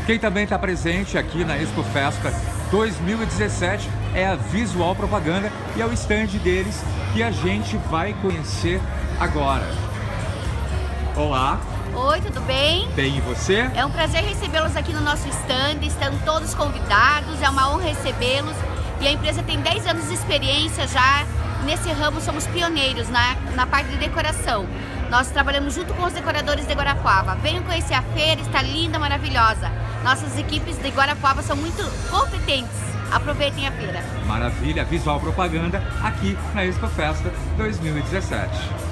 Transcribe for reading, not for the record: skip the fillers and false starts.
Quem também está presente aqui na Expo Festa 2017 é a Visual Propaganda e é o stand deles que a gente vai conhecer agora. Olá! Oi, tudo bem? Bem, e você? É um prazer recebê-los aqui no nosso stand, estão todos convidados, é uma honra recebê-los e a empresa tem 10 anos de experiência já nesse ramo, somos pioneiros na parte de decoração. Nós trabalhamos junto com os decoradores de Guarapuava. Venham conhecer a feira, está linda, maravilhosa. Nossas equipes de Guarapuava são muito competentes. Aproveitem a feira. Maravilha, Visual Propaganda aqui na Expo Festa 2017.